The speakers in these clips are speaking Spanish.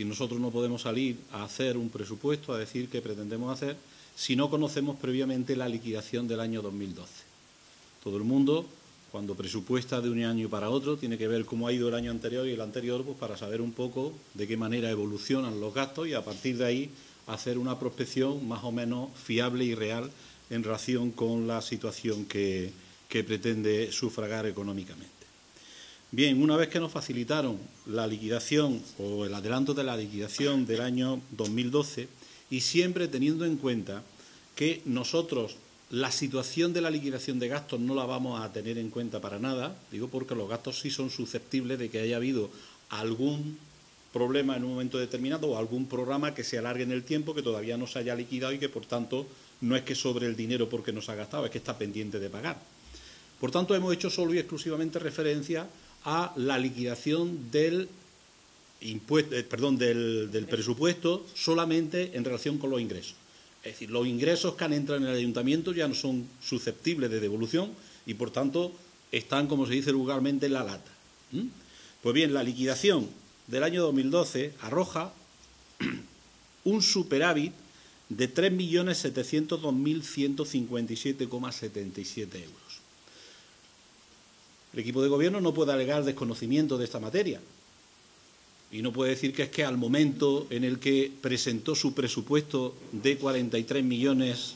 nosotros no podemos salir a hacer un presupuesto, a decir qué pretendemos hacer, si no conocemos previamente la liquidación del año 2012. Todo el mundo, cuando presupuesta de un año para otro, tiene que ver cómo ha ido el año anterior y el anterior, pues para saber un poco de qué manera evolucionan los gastos y a partir de ahí hacer una prospección más o menos fiable y real en relación con la situación que pretende sufragar económicamente. Bien, una vez que nos facilitaron la liquidación o el adelanto de la liquidación del año 2012 y siempre teniendo en cuenta que nosotros la situación de la liquidación de gastos no la vamos a tener en cuenta para nada, digo porque los gastos sí son susceptibles de que haya habido algún problema en un momento determinado o algún programa que se alargue en el tiempo, que todavía no se haya liquidado y que, por tanto, no es que sobre el dinero porque no se ha gastado, es que está pendiente de pagar. Por tanto, hemos hecho solo y exclusivamente referencia a la liquidación del presupuesto solamente en relación con los ingresos. Es decir, los ingresos que han entrado en el ayuntamiento ya no son susceptibles de devolución y, por tanto, están, como se dice vulgarmente, en la lata. Pues bien, la liquidación del año 2012 arroja un superávit de 3.702.157,77 euros. El equipo de gobierno no puede alegar desconocimiento de esta materia y no puede decir que es que al momento en el que presentó su presupuesto de 44 millones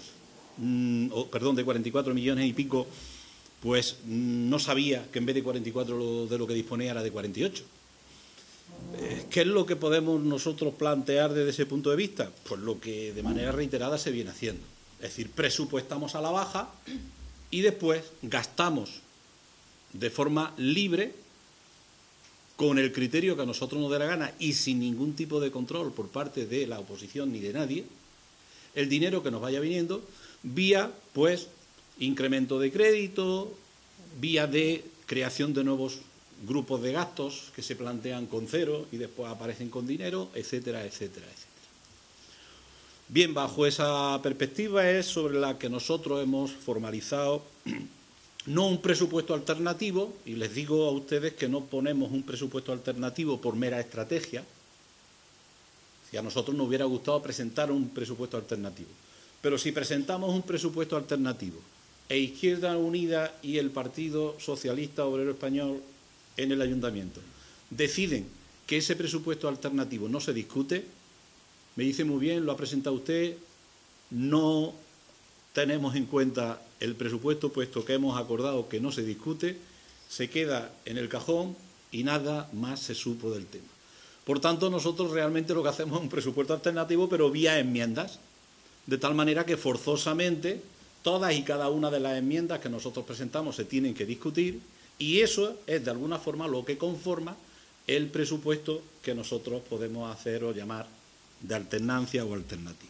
y pico, pues no sabía que en vez de 44 de lo que disponía era de 48. ¿Qué es lo que podemos nosotros plantear desde ese punto de vista? Pues lo que de manera reiterada se viene haciendo. Es decir, presupuestamos a la baja y después gastamos de forma libre, con el criterio que a nosotros nos dé la gana y sin ningún tipo de control por parte de la oposición ni de nadie, el dinero que nos vaya viniendo vía, pues, incremento de crédito, vía de creación de nuevos grupos de gastos que se plantean con cero y después aparecen con dinero, etcétera, etcétera, etcétera. Bien, bajo esa perspectiva es sobre la que nosotros hemos formalizado no un presupuesto alternativo, y les digo a ustedes que no ponemos un presupuesto alternativo por mera estrategia. Si a nosotros nos hubiera gustado presentar un presupuesto alternativo. Pero si presentamos un presupuesto alternativo e Izquierda Unida y el Partido Socialista Obrero Español en el Ayuntamiento deciden que ese presupuesto alternativo no se discute, me dice muy bien, lo ha presentado usted, no tenemos en cuenta el presupuesto, puesto que hemos acordado que no se discute, se queda en el cajón y nada más se supo del tema. Por tanto, nosotros realmente lo que hacemos es un presupuesto alternativo, pero vía enmiendas, de tal manera que forzosamente todas y cada una de las enmiendas que nosotros presentamos se tienen que discutir y eso es de alguna forma lo que conforma el presupuesto que nosotros podemos hacer o llamar de alternancia o alternativo.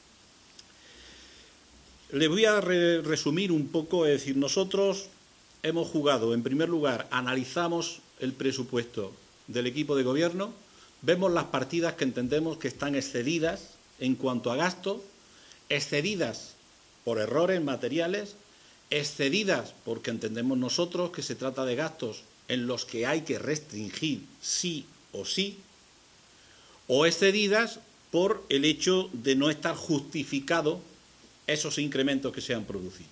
Les voy a resumir un poco, es decir, nosotros hemos jugado, en primer lugar, analizamos el presupuesto del equipo de gobierno, vemos las partidas que entendemos que están excedidas en cuanto a gasto, excedidas por errores materiales, excedidas porque entendemos nosotros que se trata de gastos en los que hay que restringir sí, o excedidas por el hecho de no estar justificado esos incrementos que se han producido.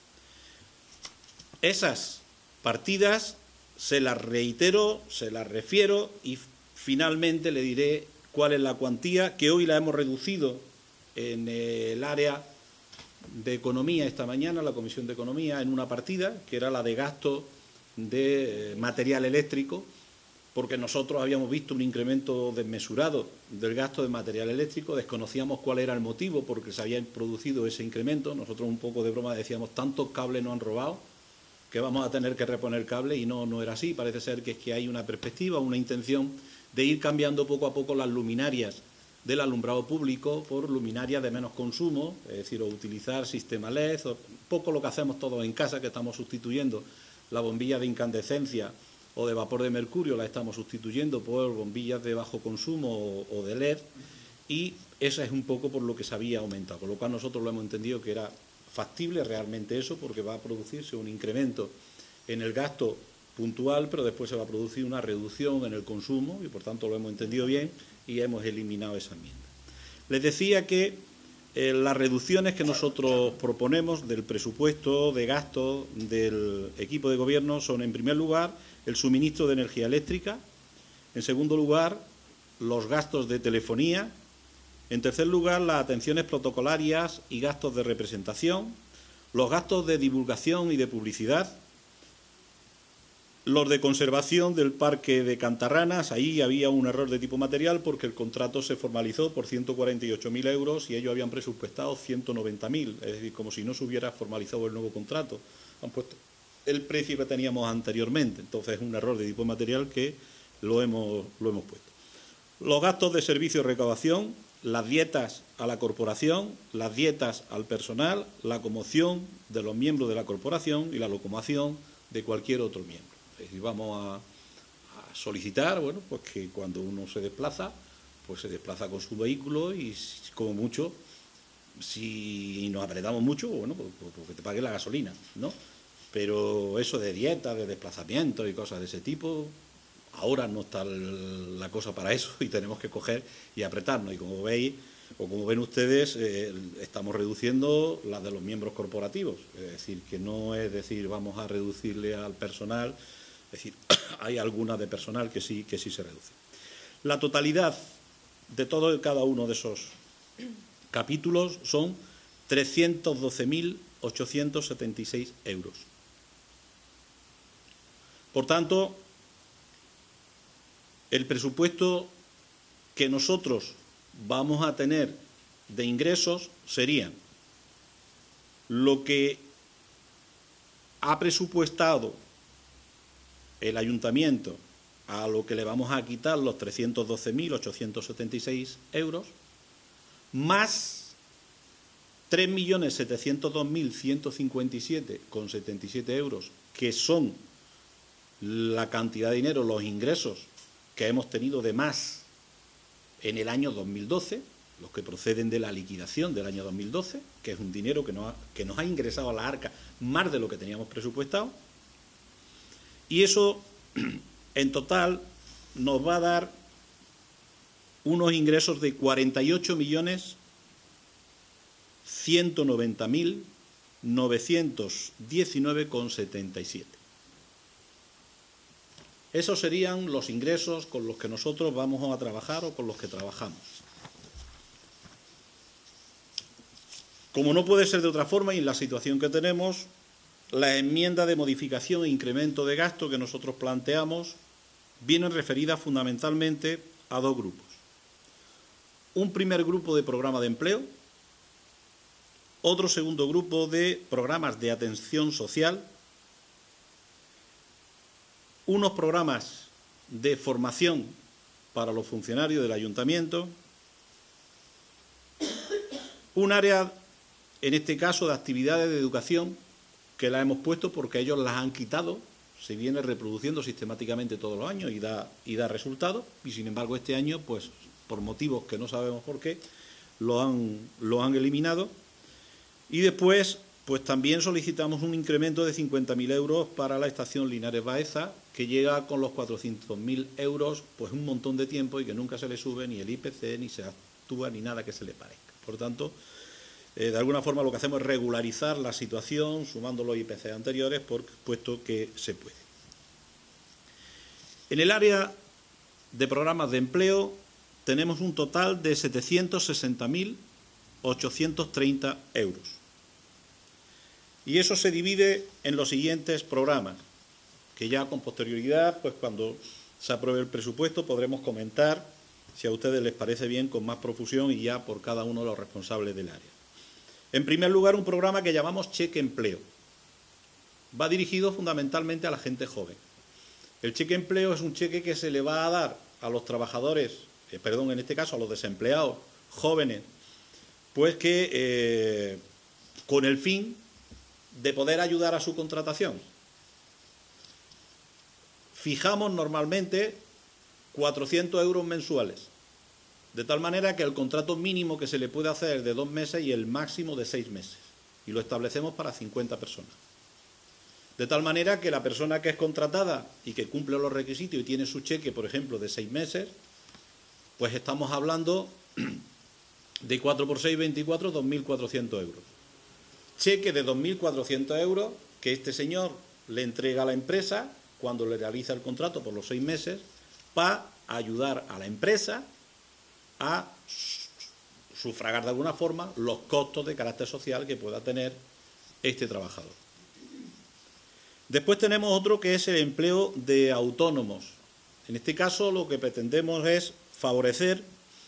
Esas partidas se las reitero, se las refiero y finalmente le diré cuál es la cuantía que hoy la hemos reducido en el área de Economía esta mañana, la Comisión de Economía, en una partida que era la de gasto de material eléctrico, porque nosotros habíamos visto un incremento desmesurado del gasto de material eléctrico, desconocíamos cuál era el motivo por el que se había producido ese incremento. Nosotros un poco de broma decíamos, tantos cables nos han robado que vamos a tener que reponer cables y no era así. Parece ser que es que hay una perspectiva, una intención de ir cambiando poco a poco las luminarias del alumbrado público por luminarias de menos consumo, es decir, o utilizar sistema LED, un poco lo que hacemos todos en casa, que estamos sustituyendo la bombilla de incandescencia o de vapor de mercurio, la estamos sustituyendo por bombillas de bajo consumo o de LED, y esa es un poco por lo que se había aumentado, con lo cual nosotros lo hemos entendido que era factible realmente eso, porque va a producirse un incremento en el gasto puntual, pero después se va a producir una reducción en el consumo y por tanto lo hemos entendido bien y hemos eliminado esa enmienda. Les decía que las reducciones que nosotros proponemos del presupuesto de gasto del equipo de gobierno son, en primer lugar, el suministro de energía eléctrica, en segundo lugar, los gastos de telefonía, en tercer lugar, las atenciones protocolarias y gastos de representación, los gastos de divulgación y de publicidad, los de conservación del parque de Cantarranas. Ahí había un error de tipo material porque el contrato se formalizó por 148.000 euros y ellos habían presupuestado 190.000, es decir, como si no se hubiera formalizado el nuevo contrato. Han puesto el precio que teníamos anteriormente, entonces es un error de tipo material que lo hemos puesto. Los gastos de servicio y recaudación, las dietas a la corporación, las dietas al personal, la locomoción de los miembros de la corporación y la locomoción de cualquier otro miembro. Es decir, vamos a solicitar, bueno, pues que cuando uno se desplaza, pues se desplaza con su vehículo y como mucho, si nos apretamos mucho, bueno, pues que te pague la gasolina, ¿no? Pero eso de dieta, de desplazamiento y cosas de ese tipo, ahora no está la cosa para eso y tenemos que coger y apretarnos. Y como veis, o como ven ustedes, estamos reduciendo las de los miembros corporativos. Es decir, que no es decir vamos a reducirle al personal, es decir, hay algunas de personal que sí se reduce. La totalidad de todo y cada uno de esos capítulos son 312.876 euros. Por tanto, el presupuesto que nosotros vamos a tener de ingresos serían lo que ha presupuestado el ayuntamiento a lo que le vamos a quitar los 312.876 euros, más 3.702.157,77 euros, que son la cantidad de dinero, los ingresos que hemos tenido de más en el año 2012, los que proceden de la liquidación del año 2012, que es un dinero que nos ha ingresado a la arca más de lo que teníamos presupuestado, y eso en total nos va a dar unos ingresos de 48.190.919,77. Esos serían los ingresos con los que nosotros vamos a trabajar o con los que trabajamos. Como no puede ser de otra forma y en la situación que tenemos, la enmienda de modificación e incremento de gasto que nosotros planteamos vienen referidas fundamentalmente a dos grupos. Un primer grupo de programa de empleo, otro segundo grupo de programas de atención social, unos programas de formación para los funcionarios del ayuntamiento, un área, en este caso, de actividades de educación, que la hemos puesto porque ellos las han quitado, se viene reproduciendo sistemáticamente todos los años y da resultados, y sin embargo este año, pues por motivos que no sabemos por qué, lo han eliminado. Y después, pues también solicitamos un incremento de 50.000 euros para la estación Linares Baeza, que llega con los 400.000 euros, pues un montón de tiempo y que nunca se le sube ni el IPC, ni se actúa, ni nada que se le parezca. Por tanto, de alguna forma lo que hacemos es regularizar la situación sumando los IPC anteriores, puesto que se puede. En el área de programas de empleo tenemos un total de 760.830 euros. Y eso se divide en los siguientes programas, que ya con posterioridad, pues cuando se apruebe el presupuesto, podremos comentar, si a ustedes les parece bien, con más profusión y ya por cada uno de los responsables del área. En primer lugar, un programa que llamamos Cheque Empleo. Va dirigido fundamentalmente a la gente joven. El cheque empleo es un cheque que se le va a dar a los trabajadores, en este caso a los desempleados jóvenes, pues que con el fin de poder ayudar a su contratación. Fijamos normalmente 400 euros mensuales, de tal manera que el contrato mínimo que se le puede hacer es de 2 meses y el máximo de 6 meses, y lo establecemos para 50 personas. De tal manera que la persona que es contratada y que cumple los requisitos y tiene su cheque, por ejemplo, de 6 meses, pues estamos hablando de 4 por 6, 24, 2.400 euros. Cheque de 2.400 euros que este señor le entrega a la empresa cuando le realiza el contrato por los 6 meses para ayudar a la empresa a sufragar de alguna forma los costos de carácter social que pueda tener este trabajador. Después tenemos otro que es el empleo de autónomos. En este caso lo que pretendemos es favorecer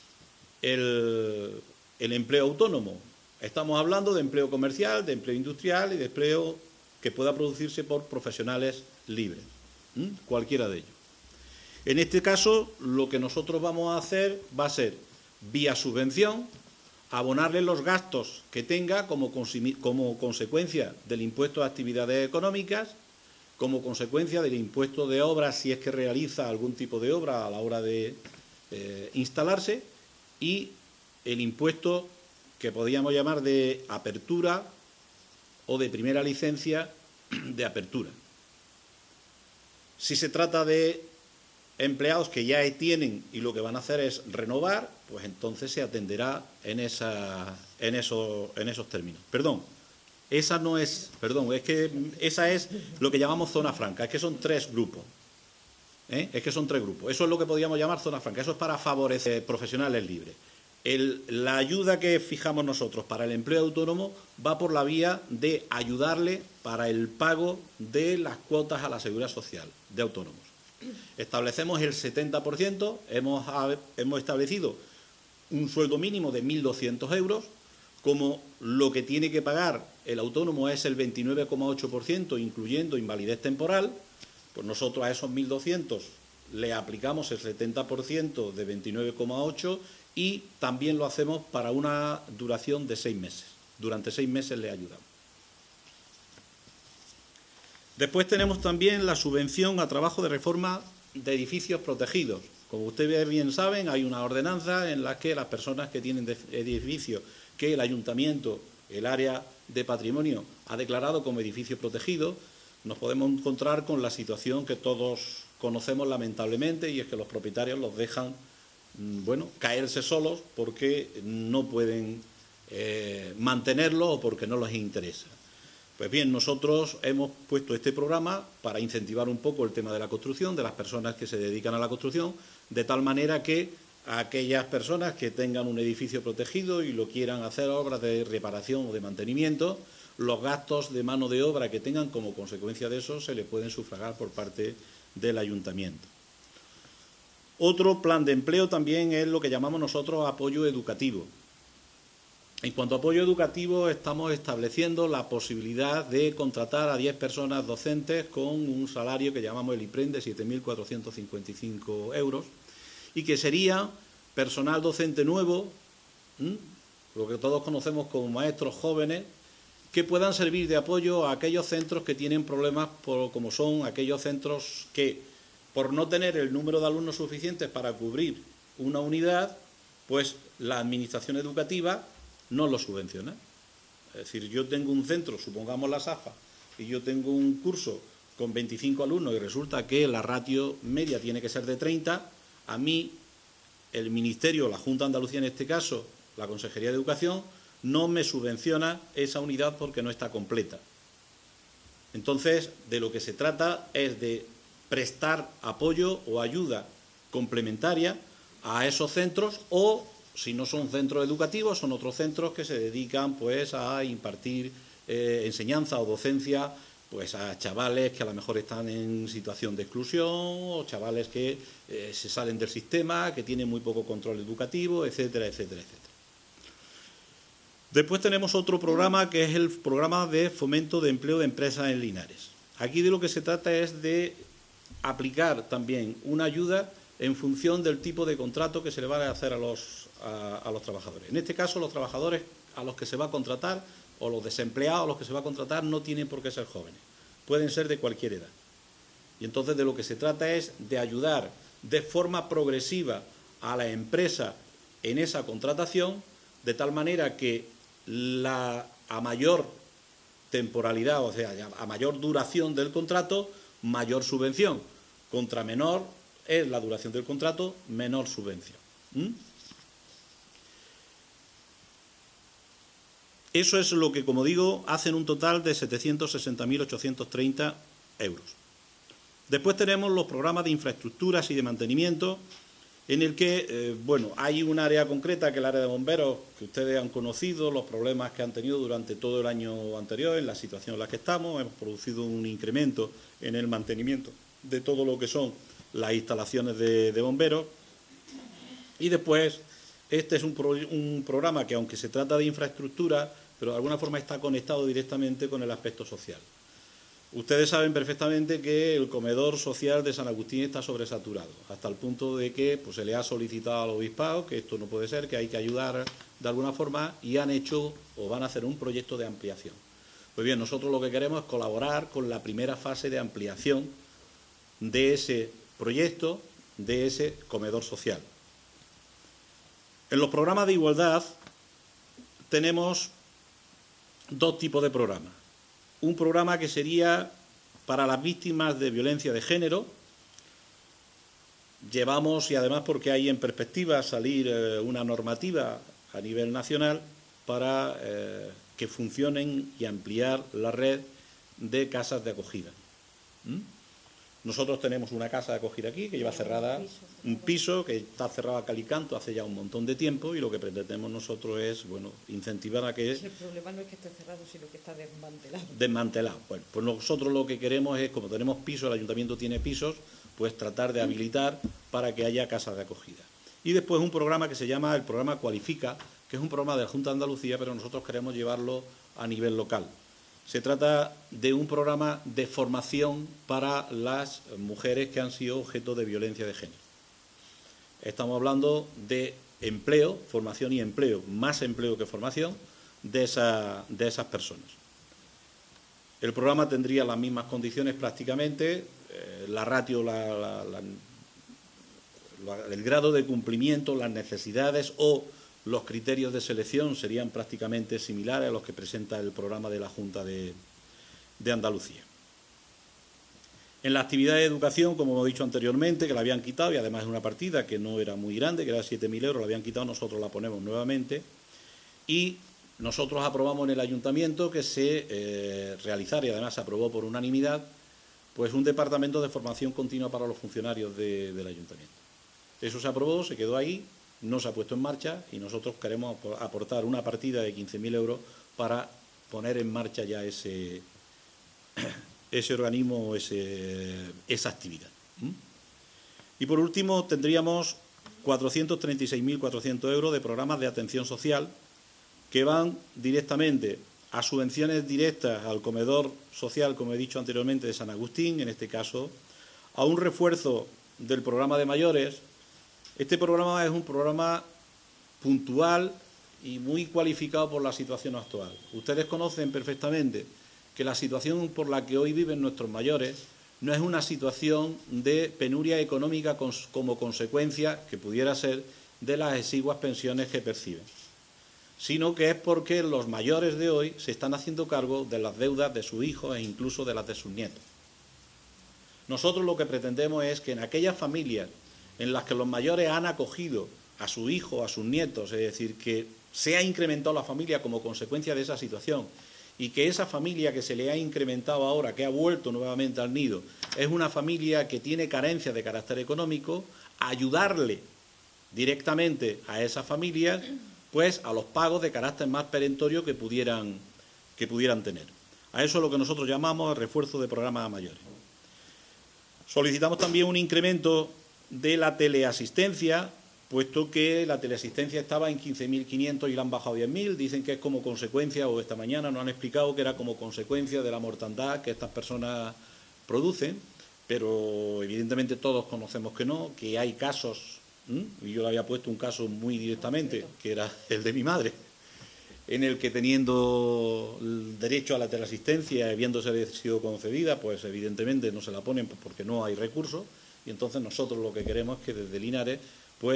el empleo autónomo. Estamos hablando de empleo comercial, de empleo industrial y de empleo que pueda producirse por profesionales libres, cualquiera de ellos. En este caso, lo que nosotros vamos a hacer va a ser, vía subvención, abonarle los gastos que tenga como consecuencia del impuesto de actividades económicas, como consecuencia del impuesto de obra si es que realiza algún tipo de obra a la hora de instalarse, y el impuesto que podríamos llamar de apertura o de primera licencia de apertura. Si se trata de empleados que ya tienen y lo que van a hacer es renovar, pues entonces se atenderá en esos términos. Es que esa es lo que llamamos zona franca, es que son 3 grupos. Eso es lo que podríamos llamar zona franca, eso es para favorecer profesionales libres. La ayuda que fijamos nosotros para el empleo autónomo va por la vía de ayudarle para el pago de las cuotas a la seguridad social de autónomos. Establecemos el 70%, hemos establecido un sueldo mínimo de 1.200 euros, como lo que tiene que pagar el autónomo es el 29,8%, incluyendo invalidez temporal, pues nosotros a esos 1.200 le aplicamos el 70% de 29,8 y también lo hacemos para una duración de 6 meses. Durante 6 meses le ayudamos. Después tenemos también la subvención a trabajo de reforma de edificios protegidos. Como ustedes bien saben, hay una ordenanza en la que las personas que tienen edificios que el ayuntamiento, el área de patrimonio, ha declarado como edificio protegido, nos podemos encontrar con la situación que todos conocemos lamentablemente, y es que los propietarios los dejan, caerse solos porque no pueden mantenerlo o porque no les interesa. Pues bien, nosotros hemos puesto este programa para incentivar un poco el tema de la construcción, de las personas que se dedican a la construcción, de tal manera que aquellas personas que tengan un edificio protegido y lo quieran hacer obras de reparación o de mantenimiento, los gastos de mano de obra que tengan como consecuencia de eso se les pueden sufragar por parte del ayuntamiento. Otro plan de empleo también es lo que llamamos nosotros apoyo educativo. En cuanto a apoyo educativo, estamos estableciendo la posibilidad de contratar a 10 personas docentes con un salario que llamamos el IPREN de 7.455 euros y que sería personal docente nuevo, lo que todos conocemos como maestros jóvenes, que puedan servir de apoyo a aquellos centros que tienen problemas, como son aquellos centros que, por no tener el número de alumnos suficientes para cubrir una unidad, pues la administración educativa no lo subvenciona. Es decir, yo tengo un centro, supongamos la SAFA, y yo tengo un curso con 25 alumnos y resulta que la ratio media tiene que ser de 30, a mí el Ministerio, la Junta de Andalucía en este caso, la Consejería de Educación, no me subvenciona esa unidad porque no está completa. Entonces, de lo que se trata es de prestar apoyo o ayuda complementaria a esos centros, o si no son centros educativos, son otros centros que se dedican pues a impartir enseñanza o docencia pues a chavales que a lo mejor están en situación de exclusión, o chavales que se salen del sistema, que tienen muy poco control educativo, etcétera, etcétera, etcétera. Después tenemos otro programa que es el programa de fomento de empleo de empresas en Linares. Aquí de lo que se trata es de aplicar también una ayuda en función del tipo de contrato que se le va a hacer a los trabajadores. En este caso, los trabajadores a los que se va a contratar, o los desempleados a los que se va a contratar, no tienen por qué ser jóvenes, pueden ser de cualquier edad. Y entonces de lo que se trata es de ayudar de forma progresiva a la empresa en esa contratación, de tal manera que a mayor temporalidad, o sea, a mayor duración del contrato, mayor subvención. Contra menor es la duración del contrato, menor subvención. Eso es lo que, como digo, hacen un total de 760.830 euros. Después tenemos los programas de infraestructuras y de mantenimiento, en el que, bueno, hay un área concreta, que es el área de bomberos, que ustedes han conocido, los problemas que han tenido durante todo el año anterior, en la situación en la que estamos. Hemos producido un incremento en el mantenimiento de todo lo que son las instalaciones de bomberos. Y después, este es un programa que, aunque se trata de infraestructura, pero de alguna forma está conectado directamente con el aspecto social. Ustedes saben perfectamente que el comedor social de San Agustín está sobresaturado, hasta el punto de que pues, se le ha solicitado al obispado que esto no puede ser, que hay que ayudar de alguna forma, y han hecho o van a hacer un proyecto de ampliación. Pues bien, nosotros lo que queremos es colaborar con la primera fase de ampliación de ese proyecto, de ese comedor social. En los programas de igualdad tenemos dos tipos de programas. Un programa que sería para las víctimas de violencia de género. Llevamos, y además porque hay en perspectiva salir una normativa a nivel nacional para que funcionen y ampliar la red de casas de acogida. Nosotros tenemos una casa de acogida aquí que lleva cerrada, un piso que está cerrado a cal y canto hace ya un montón de tiempo, y lo que pretendemos nosotros es, bueno, incentivar a que... El problema no es que esté cerrado, sino que está desmantelado. Desmantelado. Bueno, pues nosotros lo que queremos es, como tenemos pisos, el ayuntamiento tiene pisos, pues tratar de habilitar para que haya casas de acogida. Y después un programa que se llama el programa Cualifica, que es un programa de la Junta de Andalucía, pero nosotros queremos llevarlo a nivel local. Se trata de un programa de formación para las mujeres que han sido objeto de violencia de género. Estamos hablando de empleo, formación y empleo, más empleo que formación de esas personas. El programa tendría las mismas condiciones prácticamente, la ratio, el grado de cumplimiento, las necesidades o los criterios de selección serían prácticamente similares a los que presenta el programa de la Junta de Andalucía. En la actividad de educación, como hemos dicho anteriormente, que la habían quitado, y además es una partida que no era muy grande, que era 7.000 euros, la habían quitado, nosotros la ponemos nuevamente, y nosotros aprobamos en el ayuntamiento que se realizara, y además se aprobó por unanimidad, pues un departamento de formación continua para los funcionarios del ayuntamiento. Eso se aprobó, se quedó ahí, no se ha puesto en marcha, y nosotros queremos aportar una partida de 15.000 euros para poner en marcha ya ese organismo, esa actividad. Y por último tendríamos 436.400 euros de programas de atención social que van directamente a subvenciones directas al comedor social, como he dicho anteriormente, de San Agustín, en este caso, a un refuerzo del programa de mayores. Este programa es un programa puntual y muy cualificado por la situación actual. Ustedes conocen perfectamente que la situación por la que hoy viven nuestros mayores no es una situación de penuria económica como consecuencia, que pudiera ser, de las exiguas pensiones que perciben, sino que es porque los mayores de hoy se están haciendo cargo de las deudas de sus hijos e incluso de las de sus nietos. Nosotros lo que pretendemos es que en aquellas familias en las que los mayores han acogido a su hijo, a sus nietos, es decir, que se ha incrementado la familia como consecuencia de esa situación, y que esa familia que se le ha incrementado ahora, que ha vuelto nuevamente al nido, es una familia que tiene carencias de carácter económico, ayudarle directamente a esas familias, pues a los pagos de carácter más perentorio que pudieran tener. A eso es lo que nosotros llamamos el refuerzo de programas a mayores. Solicitamos también un incremento de la teleasistencia, puesto que la teleasistencia estaba en 15.500 y la han bajado a 10.000, dicen que es como consecuencia, o esta mañana nos han explicado que era como consecuencia de la mortandad que estas personas producen, pero evidentemente todos conocemos que no, que hay casos, y yo le había puesto un caso muy directamente, que era el de mi madre, en el que teniendo el derecho a la teleasistencia, habiéndose sido concedida, pues evidentemente no se la ponen porque no hay recursos, y entonces nosotros lo que queremos es que desde Linares pues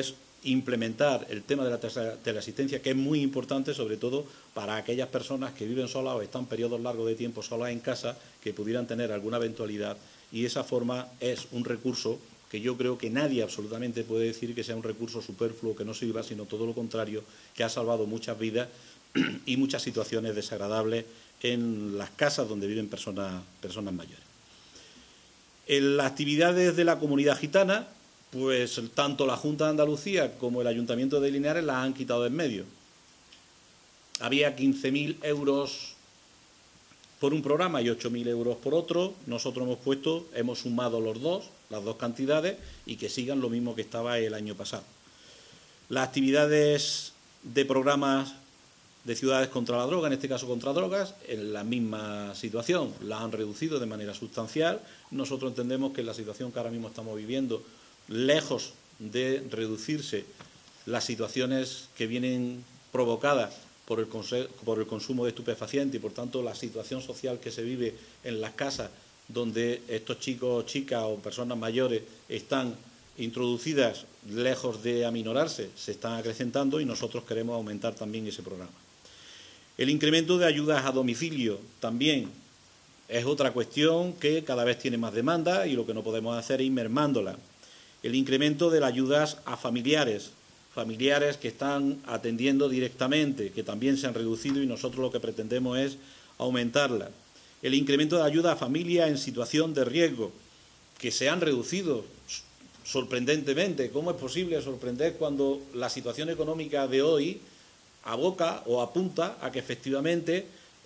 implementar el tema de la teleasistencia, que es muy importante, sobre todo para aquellas personas que viven solas o están periodos largos de tiempo solas en casa, que pudieran tener alguna eventualidad, y de esa forma es un recurso que yo creo que nadie absolutamente puede decir que sea un recurso superfluo, que no sirva, sino todo lo contrario, que ha salvado muchas vidas y muchas situaciones desagradables en las casas donde viven personas mayores. En las actividades de la comunidad gitana, pues tanto la Junta de Andalucía como el Ayuntamiento de Linares las han quitado de en medio. Había 15.000 euros por un programa y 8.000 euros por otro. Nosotros hemos sumado las dos cantidades, y que sigan lo mismo que estaba el año pasado. Las actividades de programas de ciudades contra la droga, en este caso contra drogas, en la misma situación, las han reducido de manera sustancial. Nosotros entendemos que en la situación que ahora mismo estamos viviendo, lejos de reducirse las situaciones que vienen provocadas por el consumo de estupefacientes y, por tanto, la situación social que se vive en las casas donde estos chicos, chicas o personas mayores están introducidas, lejos de aminorarse, se están acrecentando, y nosotros queremos aumentar también ese programa. El incremento de ayudas a domicilio también es otra cuestión que cada vez tiene más demanda, y lo que no podemos hacer es ir mermándola. El incremento de las ayudas a familiares que están atendiendo directamente, que también se han reducido, y nosotros lo que pretendemos es aumentarlas. El incremento de ayuda a familias en situación de riesgo, que se han reducido sorprendentemente. ¿Cómo es posible sorprender cuando la situación económica de hoy aboca o apunta a que efectivamente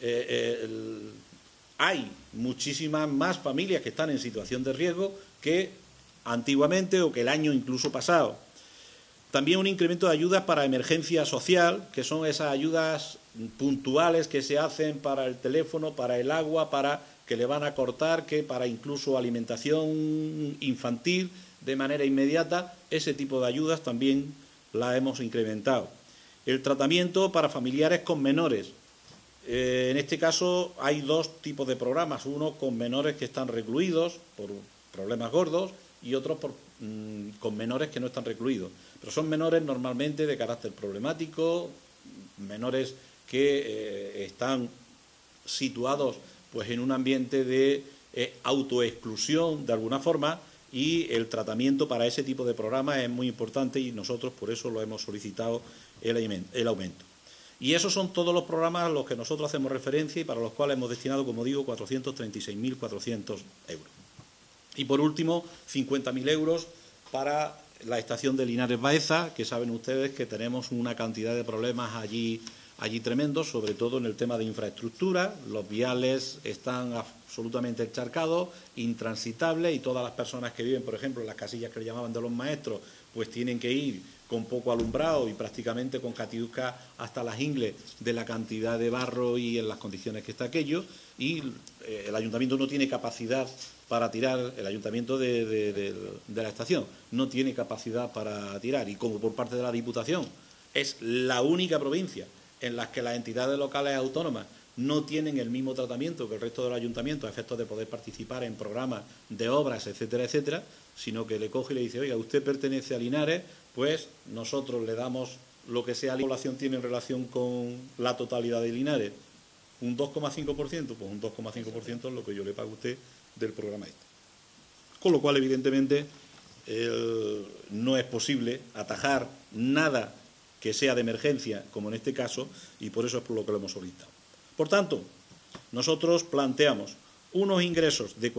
hay muchísimas más familias que están en situación de riesgo que antiguamente o que el año incluso pasado? También un incremento de ayudas para emergencia social, que son esas ayudas puntuales que se hacen para el teléfono, para el agua, para que le van a cortar, que para incluso alimentación infantil de manera inmediata. Ese tipo de ayudas también las hemos incrementado. El tratamiento para familiares con menores. En este caso hay dos tipos de programas, uno con menores que están recluidos por problemas gordos y otros con menores que no están recluidos. Pero son menores normalmente de carácter problemático, menores que están situados pues en un ambiente de autoexclusión de alguna forma, y el tratamiento para ese tipo de programas es muy importante, y nosotros por eso lo hemos solicitado el aumento. Y esos son todos los programas a los que nosotros hacemos referencia y para los cuales hemos destinado, como digo, 436.400 euros. Y por último, 50.000 euros para la estación de Linares Baeza, que saben ustedes que tenemos una cantidad de problemas allí tremendos, sobre todo en el tema de infraestructura. Los viales están absolutamente encharcados, intransitables, y todas las personas que viven, por ejemplo, en las casillas que le llamaban de los maestros, pues tienen que ir con poco alumbrado y prácticamente con catiusca hasta las ingles de la cantidad de barro y en las condiciones que está aquello, y el ayuntamiento no tiene capacidad para tirar, el ayuntamiento de la estación no tiene capacidad para tirar, y como por parte de la Diputación es la única provincia en las que las entidades locales autónomas no tienen el mismo tratamiento que el resto de los ayuntamientos a efectos de poder participar en programas de obras, etcétera, etcétera, sino que le coge y le dice: oiga, usted pertenece a Linares, pues nosotros le damos lo que sea la población tiene en relación con la totalidad de Linares, un 2,5%, pues un 2,5% es lo que yo le pago a usted del programa este. Con lo cual, evidentemente, no es posible atajar nada que sea de emergencia, como en este caso, y por eso es por lo que lo hemos solicitado. Por tanto, nosotros planteamos unos ingresos de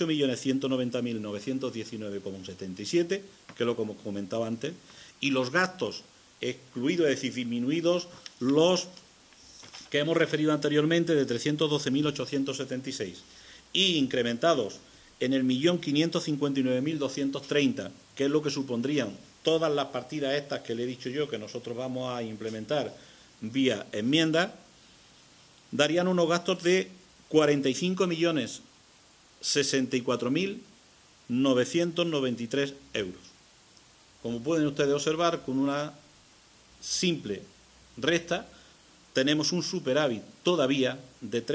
48.190.919,77, que es lo que hemos comentado antes, y los gastos excluidos, es decir, disminuidos los que hemos referido anteriormente, de 312.876, y incrementados en el 1.559.230, que es lo que supondrían todas las partidas estas que le he dicho yo que nosotros vamos a implementar vía enmienda, darían unos gastos de 45.064.993 euros. Como pueden ustedes observar, con una simple resta tenemos un superávit todavía de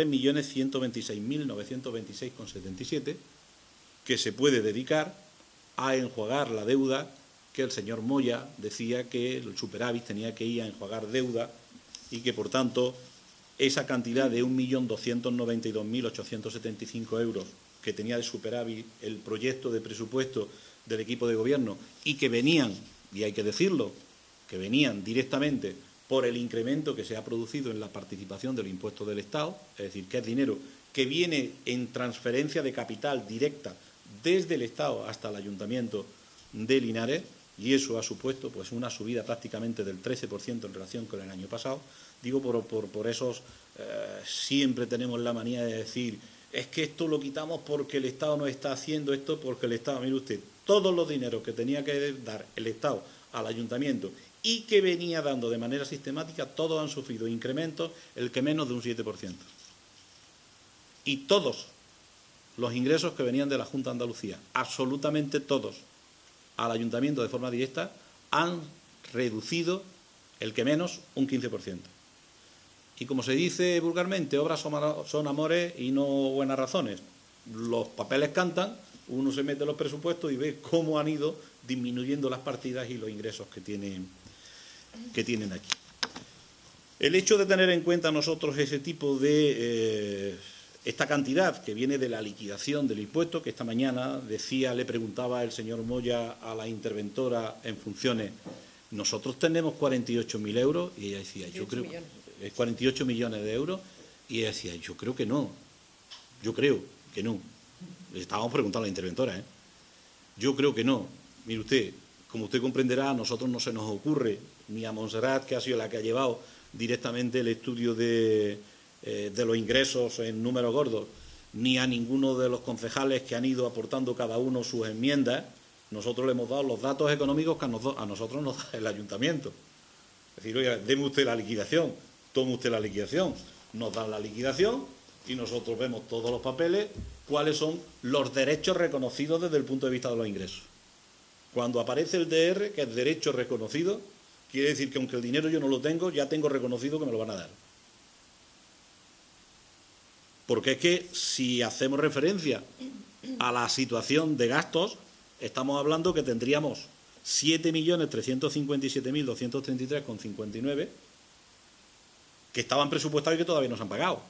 3.126.926,77, que se puede dedicar a enjuagar la deuda que el señor Moya decía que el superávit tenía que ir a enjuagar deuda y que, por tanto, esa cantidad de 1.292.875 euros que tenía de superávit el proyecto de presupuesto del equipo de gobierno y que venían, y hay que decirlo, que venían directamente por el incremento que se ha producido en la participación del impuesto del Estado, es decir, que es dinero que viene en transferencia de capital directa desde el Estado hasta el Ayuntamiento de Linares, y eso ha supuesto pues una subida prácticamente del 13% en relación con el año pasado. Digo, por esos siempre tenemos la manía de decir, es que esto lo quitamos porque el Estado no está haciendo esto, porque el Estado, mire usted, todos los dineros que tenía que dar el Estado al Ayuntamiento y que venía dando de manera sistemática, todos han sufrido incrementos, el que menos de un 7%. Y todos los ingresos que venían de la Junta de Andalucía, absolutamente todos, al Ayuntamiento de forma directa, han reducido, el que menos, un 15%. Y como se dice vulgarmente, obras son amores y no buenas razones. Los papeles cantan, uno se mete en los presupuestos y ve cómo han ido disminuyendo las partidas y los ingresos que tienen aquí. El hecho de tener en cuenta nosotros ese tipo de esta cantidad que viene de la liquidación del impuesto, que esta mañana le preguntaba el señor Moya a la interventora en funciones, nosotros tenemos 48.000 euros, y ella decía, yo creo, 48 millones de euros, y ella decía, yo creo que no, Le estábamos preguntando a la interventora, yo creo que no. Mire usted, como usted comprenderá, a nosotros no se nos ocurre, ni a Montserrat, que ha sido la que ha llevado directamente el estudio de los ingresos en números gordos, ni a ninguno de los concejales que han ido aportando cada uno sus enmiendas. Nosotros le hemos dado los datos económicos que a nosotros nos da el Ayuntamiento. Es decir, oiga, deme usted la liquidación, tome usted la liquidación, nos dan la liquidación y nosotros vemos todos los papeles, cuáles son los derechos reconocidos desde el punto de vista de los ingresos. Cuando aparece el DR, que es derecho reconocido, quiere decir que aunque el dinero yo no lo tengo, ya tengo reconocido que me lo van a dar. Porque es que si hacemos referencia a la situación de gastos, estamos hablando que tendríamos 7.357.233,59 que estaban presupuestados y que todavía no se han pagado.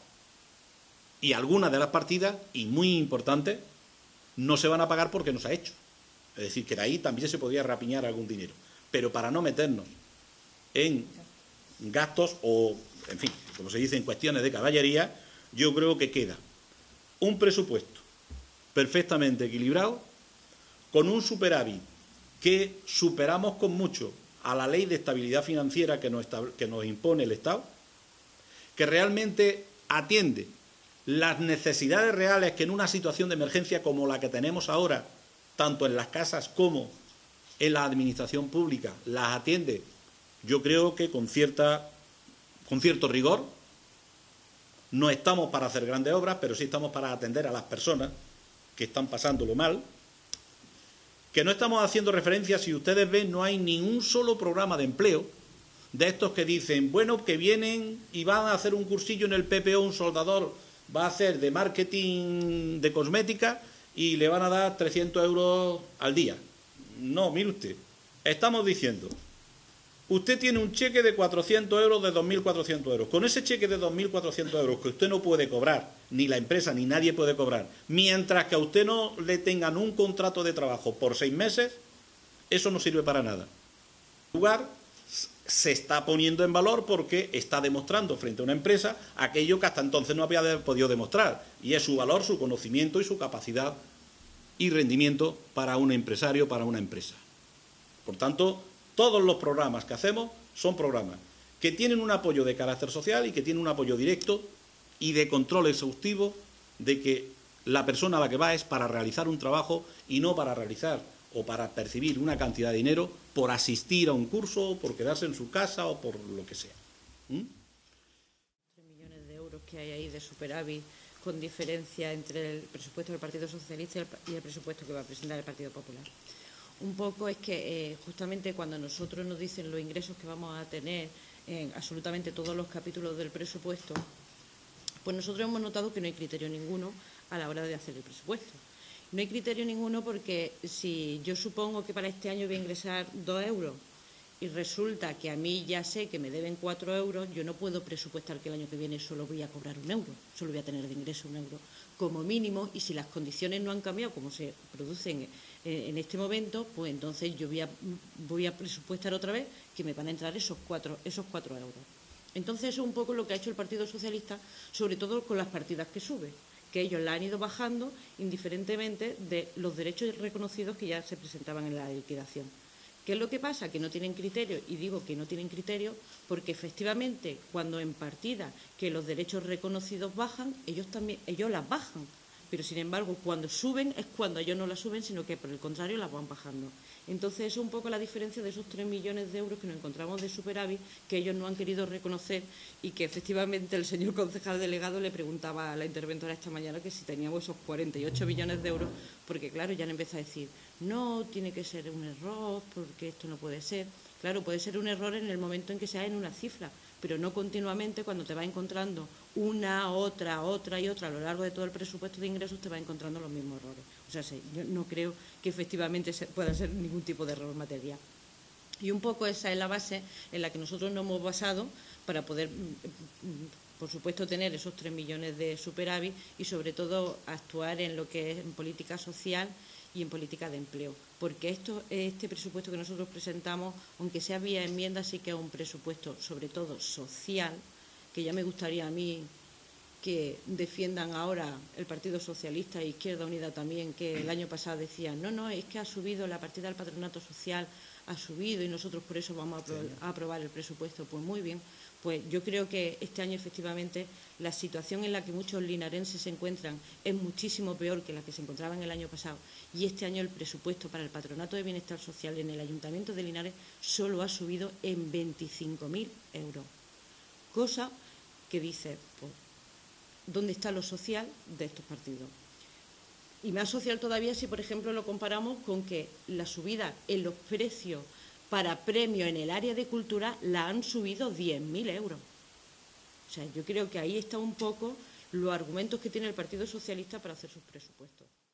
Y algunas de las partidas, y muy importantes, no se van a pagar porque no se ha hecho. Es decir, que de ahí también se podría rapiñar algún dinero. Pero para no meternos en gastos o, en fin, como se dice, en cuestiones de caballería, yo creo que queda un presupuesto perfectamente equilibrado, con un superávit que superamos con mucho a la ley de estabilidad financiera que nos impone el Estado, que realmente atiende las necesidades reales que en una situación de emergencia como la que tenemos ahora, tanto en las casas como en la administración pública, las atiende, yo creo que con cierto rigor. No estamos para hacer grandes obras, pero sí estamos para atender a las personas que están pasándolo mal. Que no estamos haciendo referencia, si ustedes ven, no hay ni un solo programa de empleo de estos que dicen, bueno, que vienen y van a hacer un cursillo en el PPO, un soldador va a hacer de marketing de cosmética y le van a dar 300 euros al día. No, mire usted, estamos diciendo, usted tiene un cheque de 400 euros, de 2.400 euros. Con ese cheque de 2.400 euros que usted no puede cobrar, ni la empresa ni nadie puede cobrar, mientras que a usted no le tengan un contrato de trabajo por 6 meses, eso no sirve para nada. En lugar, se está poniendo en valor porque está demostrando frente a una empresa aquello que hasta entonces no había podido demostrar, y es su valor, su conocimiento y su capacidad y rendimiento para un empresario, para una empresa. Por tanto, todos los programas que hacemos son programas que tienen un apoyo de carácter social y que tienen un apoyo directo y de control exhaustivo de que la persona a la que va es para realizar un trabajo y no para realizar o para percibir una cantidad de dinero por asistir a un curso, por quedarse en su casa o por lo que sea. 3 millones de euros que hay ahí de superávit con diferencia entre el presupuesto del Partido Socialista y el presupuesto que va a presentar el Partido Popular. Un poco es que justamente cuando nosotros nos dicen los ingresos que vamos a tener en absolutamente todos los capítulos del presupuesto, pues nosotros hemos notado que no hay criterio ninguno a la hora de hacer el presupuesto. No hay criterio ninguno porque si yo supongo que para este año voy a ingresar 2 euros y resulta que a mí ya sé que me deben 4 euros, yo no puedo presupuestar que el año que viene solo voy a cobrar 1 euro, solo voy a tener de ingreso 1 euro como mínimo, y si las condiciones no han cambiado como se producen en este momento, pues entonces yo voy a presupuestar otra vez que me van a entrar esos 4 euros. Entonces eso es un poco lo que ha hecho el Partido Socialista, sobre todo con las partidas que sube, que ellos la han ido bajando indiferentemente de los derechos reconocidos que ya se presentaban en la liquidación. ¿Qué es lo que pasa? Que no tienen criterio, y digo que no tienen criterio porque efectivamente cuando en partida que los derechos reconocidos bajan, ellos las bajan, pero sin embargo cuando suben es cuando ellos no las suben, sino que por el contrario las van bajando. Entonces eso es un poco la diferencia de esos 3 millones de euros que nos encontramos de superávit, que ellos no han querido reconocer, y que efectivamente el señor concejal delegado le preguntaba a la interventora esta mañana que si teníamos esos 48 millones de euros, porque claro, ya han empezado a decir, no, tiene que ser un error, porque esto no puede ser. Claro, puede ser un error en el momento en que sea en una cifra, pero no continuamente. Cuando te vas encontrando una, otra y otra a lo largo de todo el presupuesto de ingresos, te vas encontrando los mismos errores. O sea, yo no creo que efectivamente pueda ser ningún tipo de error material. Y un poco esa es la base en la que nosotros nos hemos basado para poder, por supuesto, tener esos 3 millones de superávit y, sobre todo, actuar en lo que es en política social y en política de empleo. Porque este presupuesto que nosotros presentamos, aunque sea vía enmienda, sí que es un presupuesto, sobre todo, social, que ya me gustaría a mí que defiendan ahora el Partido Socialista e Izquierda Unida también, que el año pasado decían, no, es que ha subido la partida del patronato social, ha subido y nosotros por eso vamos a aprobar el presupuesto. Pues muy bien, pues yo creo que este año efectivamente la situación en la que muchos linarenses se encuentran es muchísimo peor que la que se encontraban el año pasado, y este año el presupuesto para el Patronato de Bienestar Social en el Ayuntamiento de Linares solo ha subido en 25.000 euros, cosa que dice, pues, ¿dónde está lo social de estos partidos? Y más social todavía si, por ejemplo, lo comparamos con que la subida en los precios para premios en el área de cultura la han subido 10.000 euros. O sea, yo creo que ahí está un poco los argumentos que tiene el Partido Socialista para hacer sus presupuestos.